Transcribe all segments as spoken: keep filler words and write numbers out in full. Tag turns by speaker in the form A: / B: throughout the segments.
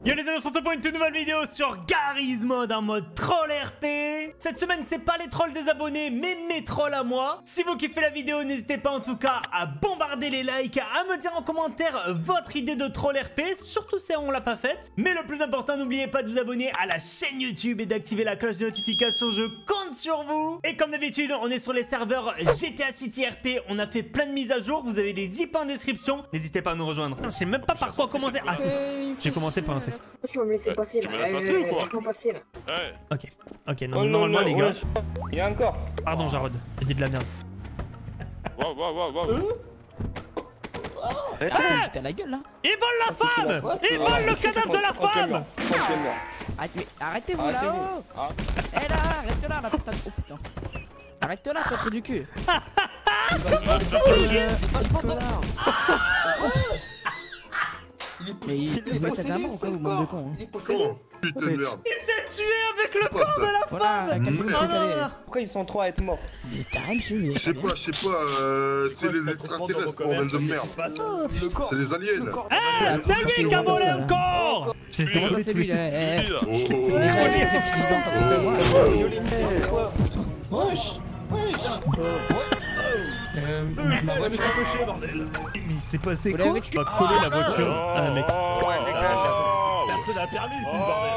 A: Yo les amis, on se retrouve pour une toute nouvelle vidéo sur Garry's Mod en mode troll R P. Cette semaine, c'est pas les trolls des abonnés, mais mes trolls à moi. Si vous kiffez la vidéo, n'hésitez pas en tout cas à bombarder les likes, à me dire en commentaire votre idée de troll R P, surtout si on l'a pas faite. Mais le plus important, n'oubliez pas de vous abonner à la chaîne YouTube et d'activer la cloche de notification, je compte sur vous. Et comme d'habitude, on est sur les serveurs G T A City R P, on a fait plein de mises à jour, vous avez des zips en description. N'hésitez pas à nous rejoindre. Je sais même pas par quoi commencer. Ah, j'ai commencé par un truc.
B: Tu vas me laisser passer là.
C: Tu me laisses passer ou quoi?
B: Laisse-moi passer là.
C: Ouais.
A: Ok, ok, non, normalement les gars.
D: Il y a encore.
A: Pardon Jarod, j'ai dit de la merde.
C: Waouh, waouh, waouh, waouh.
D: Arrête de me jeter à la gueule là.
A: Ils volent la femme. Ils volent le cadavre de la femme.
D: Arrête, mais arrêtez-vous là-haut. Eh là, arrête là, la putain de... Oh putain. Arrête là, toi, trou du cul. Mais il est possédé, c'est le corps. Il est possédé.
C: Putain de merde.
A: Il s'est tué avec le corps de la
D: Voilà,
A: femme.
D: calme-toi,
A: Oh
D: calme-toi.
A: non.
D: Pourquoi ils sont trois à être morts? Mais t'as rien monsieur, mais...
C: Je sais pas, je sais pas, euh, c'est les extraterrestres, bordel de merde. C'est les aliens.
A: Ah, ça y est, qu'a volé encore. Je les ai volés tous les deux.
C: Oh,
B: Wesh. Wesh.
A: Mais il s'est passé quoi? Tu vas coller la voiture à un mec.
C: Personne n'a permis ici,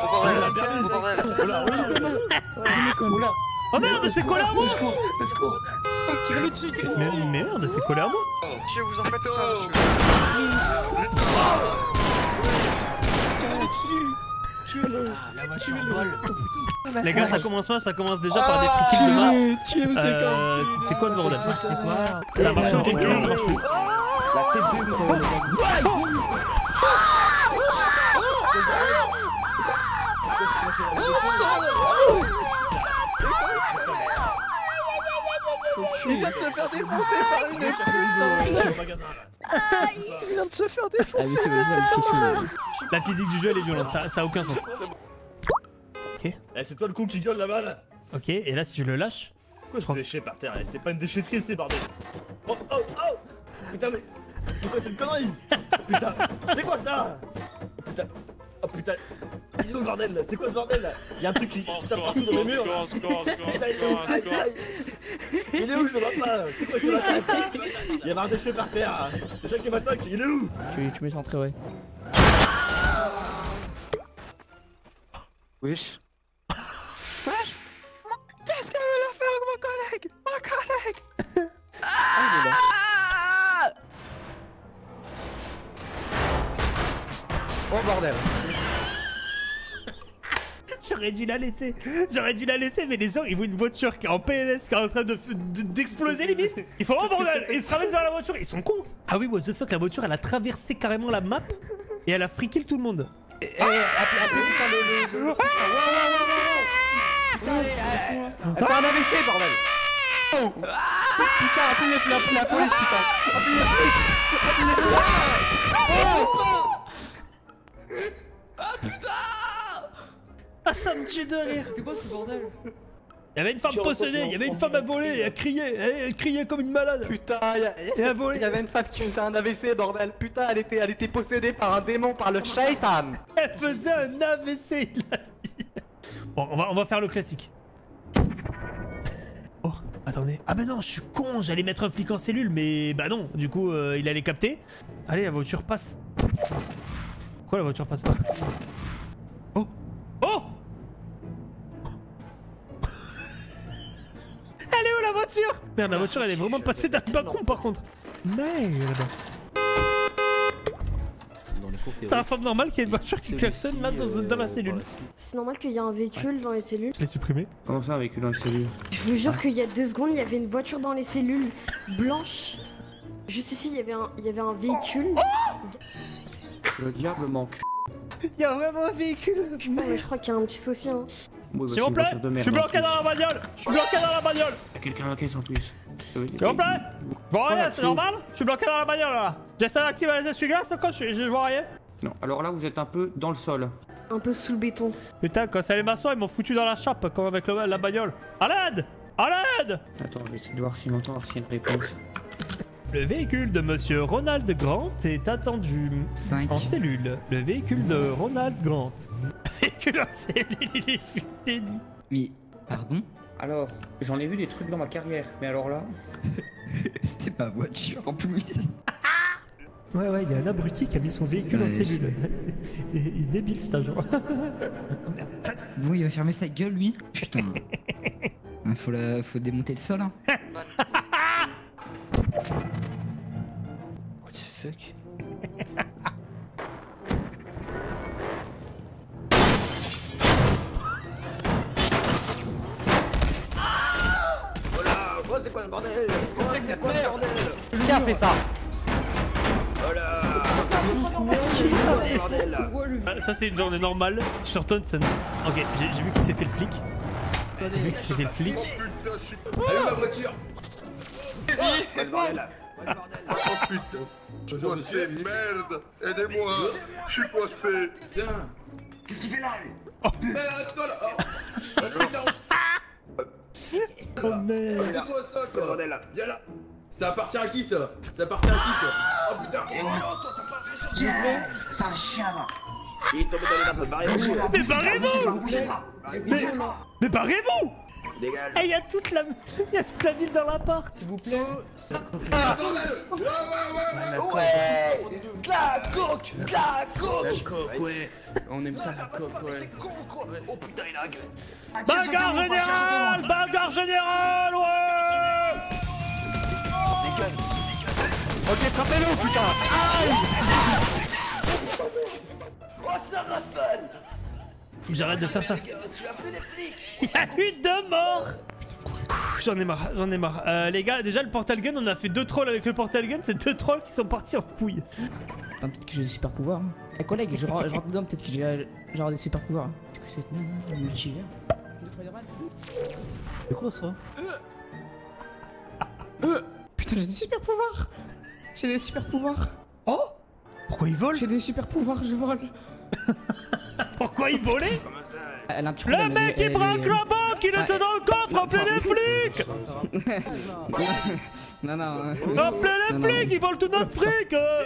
B: Oula.
A: Oh merde, c'est collé à moi.
B: Secours. Secours.
A: Mais merde, c'est collé à moi.
B: Monsieur, vous en faites pas,
A: Les gars, ça commence pas, ça commence déjà par des free kills de masse. Euh, c'est quoi ce bordel?
D: C'est quoi?
A: Ça a marché au début, là, ça marche plus.
B: Il vient de se faire défoncer par une putain. Il vient de se faire défoncer.
A: La physique du jeu elle est violente, ça, ça a aucun sens. Ok,
E: Eh, c'est toi le con qui gueule là-bas là.
A: ok, et là si je le lâche,
E: Pourquoi je déchet par terre? Eh, c'est pas une déchetterie, c'est bordel. Oh oh oh. Putain mais... C'est quoi cette connerie? Putain, c'est quoi ça? Oh putain. Oh putain. Il est où le bordel là? C'est quoi ce bordel là? Y'a un truc qui tape partout dans les murs. Putain, il est où? Aïe, aïe. Il est où? Je le vois pas. C'est quoi qui m'attaque? Il y avait un déchet par terre. C'est ça qui m'attaque. Il est où?
D: Tu, tu m'es centré, ouais.
B: Wesh. Wesh. Qu'est-ce qu'elle veut faire avec mon collègue? Mon collègue. Oh bordel.
A: j'aurais dû la laisser. J'aurais dû la laisser, mais les gens ils voient une voiture qui est en P N S qui est en train de d'exploser limite. Il faut oh bordel. Et ils se ramènent vers la voiture, ils sont cons. Ah oui, what the fuck, la voiture elle a traversé carrément la map et elle a free kill tout le monde.
D: Eh, appelez putain le... le...
B: Elle fait un A V C bordel. Oh. Putain, appelez la, la police putain. Appelez la police. Appelez la police.
D: Ah putain!
A: Ah ça me tue de rire.
D: C'est quoi ce bordel?
A: Il y avait une femme possédée, il y avait une femme à voler, elle criait, elle criait comme une malade.
B: Putain,
A: Et à voler.
B: il y avait une femme qui faisait un A V C bordel. Putain, elle était, elle était possédée par un démon, par le shaitan.
A: Elle faisait un A V C, il a dit. Bon, on va, on va faire le classique. Oh, attendez. Ah bah non, je suis con, j'allais mettre un flic en cellule, mais bah non, du coup, euh, il allait capter. Allez, la voiture passe. Pourquoi la voiture passe pas? Oh. Oh. Elle est où la voiture? Merde, la voiture elle est vraiment passée d'un balcon par contre. Merde. Ça ressemble normal qu'il y ait une voiture qui klaxonne là dans, dans la cellule.
F: C'est normal qu'il y ait un véhicule dans les cellules.
A: Je l'ai supprimé.
G: Comment ça un véhicule dans les cellules?
F: Je vous jure qu'il y a deux secondes, il y avait une voiture dans les cellules blanche. Juste ici, il y avait un, il y avait un véhicule.
G: Le diable manque.
A: Il y a vraiment un véhicule.
F: Je, je crois qu'il y a un petit souci. Hein.
G: Oui, bah,
A: S'il vous plaît, je suis bloqué dans la bagnole. Je suis bloqué dans la bagnole.
G: Il y a quelqu'un à la caisse en plus.
A: S'il vous plaît. Vous voyez, c'est normal? Je suis bloqué dans la bagnole là. J'essaie d'activer les essuie-glaces quand je, je vois rien.
G: Non, alors là vous êtes un peu dans le sol.
F: Un peu sous le béton.
A: Putain, quand c'est allé m'asseoir, ils m'ont foutu dans la chape comme avec le, la bagnole. À l'aide! À l'aide!
G: Attends, je vais essayer de voir s'il entend, voir s'il y a une réponse.
A: Le véhicule de monsieur Ronald Grant est attendu
H: cinq.
A: en cellule. Le véhicule de Ronald Grant. Le véhicule en cellule, il est futé de nuit.
H: Mais, pardon?
G: Alors, j'en ai vu des trucs dans ma carrière, mais alors là...
H: C'est ma voiture en plus.
A: Ouais, ouais, il y a un abruti qui a mis son véhicule
H: Ouais,
A: en cellule. Il est débile, cet agent.
H: Bon, il va fermer sa gueule, lui. Putain. Ah, faut, la... faut démonter le sol, hein. What the fuck?
E: Voilà, oh, c'est quoi le bordel? Qu'est-ce que c'est que cette merde?
B: Qui a fait ça?
E: Voilà.
A: Ah, ça, c'est une journée normale sur Thompson. Ok, j'ai j'ai vu que c'était le flic. J'ai vu que c'était le flic.
C: Oh putain, je suis.
E: Allez ma voiture. Quoi ce bordel là?
C: Oh putain. Je suis coincé, merde. Aidez-moi. Je suis coincé.
E: Tiens.
I: Qu'est-ce qu'il fait là lui?
E: Mais arrête-toi là.
A: Oh merde.
E: Mets-toi au sol, toi. Bordel là. Viens là. Ça appartient à qui ça? Ça appartient à qui ça? Oh putain.
I: Tiens, c'est un chien là.
E: Il est tombé dans les nappes, barrez-vous.
A: Mais barrez-vous!
I: Bougez pas.
A: Mais, mais barrez-vous!
E: Dégage.
A: Eh, il y a toute la, il y a toute la ville dans l'appart.
D: S'il vous plaît.
E: Ah, bordel. Ouais, ouais, ouais.
I: Ouais. De la coke. De la coke.
D: Coque, ouais. On aime ça, la coque, ouais.
I: Con quoi. Oh putain, il a la gueule.
A: Bagarre générale! Bagarre générale, ouais!
I: Déconne.
B: Ok, frappez-le, putain. Aïe.
I: Oh, ça rafale.
A: Faut que j'arrête de faire ça.
I: Tu as appelé les flics.
A: Il y a eu deux morts. J'en ai marre, j'en ai marre. Euh, les gars, déjà le portal gun, on a fait deux trolls avec le portal gun, c'est deux trolls qui sont partis en couille.
D: Attends, peut-être que j'ai des super pouvoirs. Hein. Eh, collègue, je rentre, je rentre dedans, peut-être que j'ai genre des super pouvoirs. Qu'est-ce que c'est que merde, le multivers?
A: C'est quoi ça?
D: Euh, putain, j'ai des super pouvoirs. J'ai des super pouvoirs.
A: Oh? Pourquoi il vole?
D: J'ai des super pouvoirs, je vole.
A: Pourquoi il volait?
D: Elle a un petit
A: Le
D: problème,
A: mec
D: elle-
A: il
D: elle-
A: braque
D: elle-
A: la banque, il
D: Ah,
A: était dans le coffre, appelez les flics!
D: Non, non. euh,
A: Appelez les
D: non,
A: flics, ils volent tout notre fric! euh.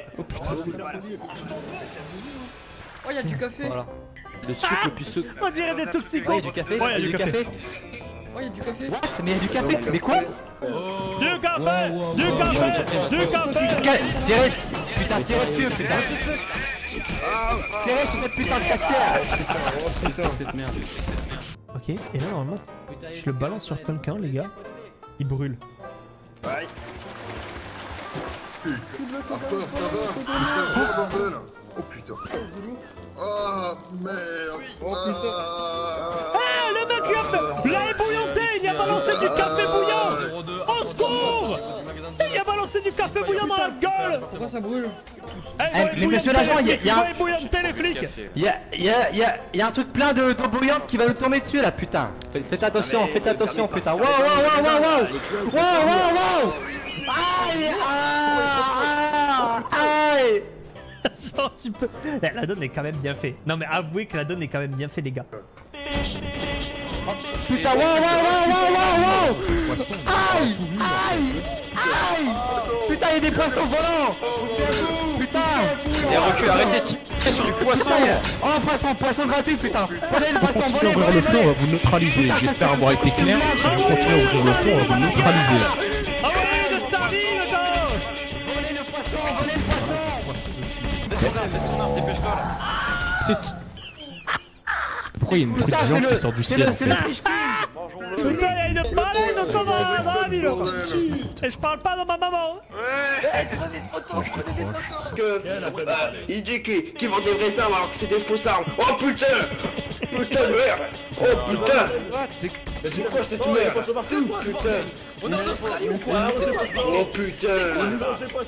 F: Oh, y'a du café.
B: Voilà. Le sucre le plus sucre.
A: On dirait des toxicos!
B: Ouais, y'a du café.
A: Ouais, y'a du café.
F: Oh, y'a du café.
B: What? Mais y'a du café. Mais quoi?
A: Du café! Du café! Du café!
B: Tirez. Putain, tirez dessus, putain. Tirez sur cette putain de cafetière.
G: Putain, cette merde.
A: Ok, et là normalement, si je le balance sur quelqu'un, les gars, il brûle.
C: Ouais. Harper, ça va? Il se passe quoi, bordel? Oh putain. Ah, merde. Oh putain.
A: Eh, le mec il a fait... Il a ébouillanté, il a balancé du café bouillant! Au secours! Il a balancé du café bouillant dans la gueule!
F: Pourquoi ça brûle?
A: Eh,
B: Eh, mais monsieur l'agent, il y a- il y a un-
A: Ils vont ébouillanter les flics!
B: Y'a y'a y'a y'a un truc plein de d'eau bouillante qui va nous tomber dessus là, putain. Faites, faites attention, faites attention, putain. Wow, wow, wow, wow, wow. Wow, wow, wow. Aïe, ah, aïe.
A: Genre, tu peux... Eh, la donne est quand même bien fait. Non mais avouez que la donne est quand même bien fait, les gars.
B: Putain, wow, wow, wow, wow, wow, wow. Aïe, aïe, aïe. Putain, y'a des poissons volants. Putain.
J: Et recule, arrêtez de tirer sur du poisson.
B: Oh, poisson, poisson gratuit, putain. Volez le poisson, volez, volez,
K: le feu, on
B: volez.
K: va vous neutraliser. J'espère avoir été clair. Si vous continuez à ouvrir le feu, on va vous neutraliser.
A: Envoyez de sardines, gars!
B: Volez le poisson, volez le poisson.
J: Fais son arme, dépêche-toi là.
K: C'est... Pourquoi il y a une
B: Putain,
K: petite
B: c'est
K: viande
B: le,
K: qui sort du
B: c'est
K: ciel
B: le,
K: en
B: c'est
K: fait?
B: le fish king.
A: Putain, il y a une baleine encore dans la dans la ville! Et je parle pas de ma maman!
I: Eh, prenez des photos, prenez des photos.
J: Parce que euh, il dit qu'il qu'il vend des vraies armes alors que c'est des fausses armes. Oh putain. Putain de merde. Oh putain. C'est c'est quoi cette merde? Putain. Oh putain.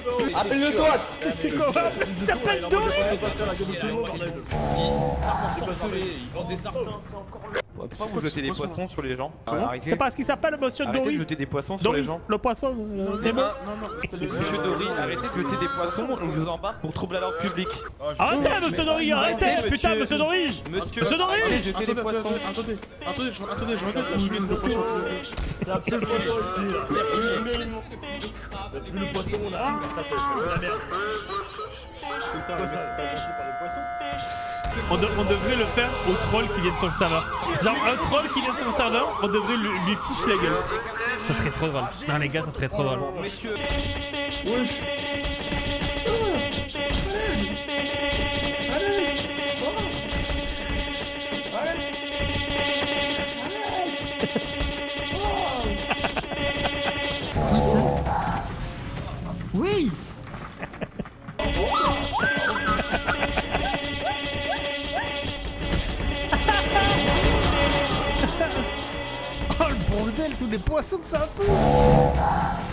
E: Appelle le SWAT.
A: C'est quoi? Ça s'appelle Dory!
K: Ils vendent des sardines.
L: Pourquoi vous jetez des poissons sur les gens?
A: C'est parce qu'il s'appelle Monsieur
L: Arrêtez
A: Dory.
L: de jeter des poissons sur les gens.
A: Le poisson,
C: Non,
A: Nemo.
C: non, non,
L: Monsieur Dory, arrêtez de jeter des poissons, on vous embarque pour troubler l'ordre public.
A: Arrêtez, Monsieur Dory, arrêtez, putain, Monsieur Dory.
L: Monsieur
A: Monsieur Dory.
L: arrêtez de jeter des
C: Attendez,
L: poissons.
C: attendez, attendez, je, attendez, je regarde où il vient le poisson.
E: C'est un seul poisson ici. Plus le poisson, on a. Ça, c'est la merde. Putain, le mec, c'est pas attaché par les poissons.
A: On, de- on devrait le faire aux trolls qui viennent sur le serveur. Genre un troll qui vient sur le serveur, on devrait lui, lui fiche la gueule. Ça serait trop drôle. Non les gars, ça serait trop drôle.
L: Messieurs.
C: Wesh.
H: Oui.
A: Oh le bordel, tous les poissons que ça fout.